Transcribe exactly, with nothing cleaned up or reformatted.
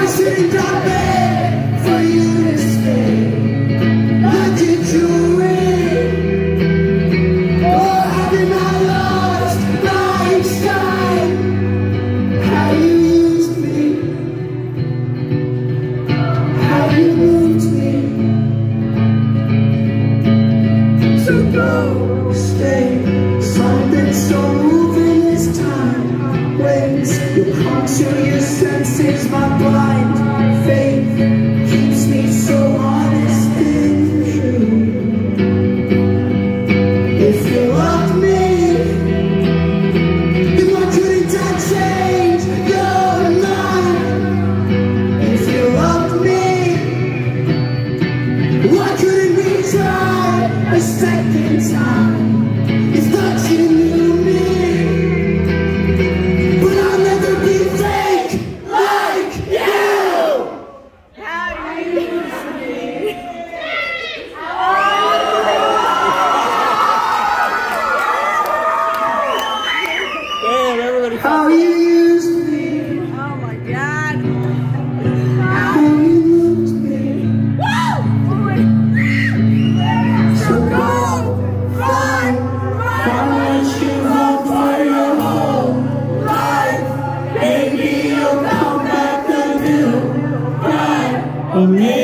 shouldn't I beg for you to stay? Like a jewelry, or having I lost lifetime? How you used me, how you moved me. So go, stay, something so moving this time. Wait, you come to your senses, my blind faith keeps me so honest and true. If you love me, then why couldn't I change your mind? If you love me, why couldn't we try a second time? It's not you knew me, but I'll never be fake like you. How you used me. Damn, everybody. How you used me, Oh my God. how you moved me. So go, find, find what you want for your whole life. Baby, you'll come back a new bride. Oh, man.